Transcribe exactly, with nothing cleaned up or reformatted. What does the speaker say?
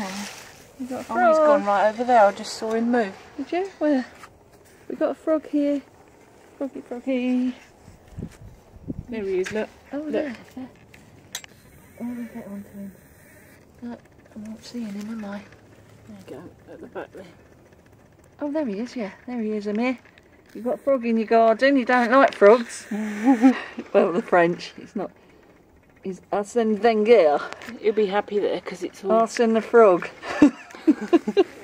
You got a frog. Oh, he's gone right over there. I just saw him move. Did you? Where? We got a frog here. Froggy, froggy. There he is, look. Oh, look. there. Yeah. Oh, we'll get onto him. Look, I'm not seeing him, am I? There you go, at the back there. Oh, there he is, yeah. There he is, Amir. You've got a frog in your garden. You don't like frogs. Well, the French. It's not. He's Arsene Wenger. He'll be happy there because it's all... Arsene the frog.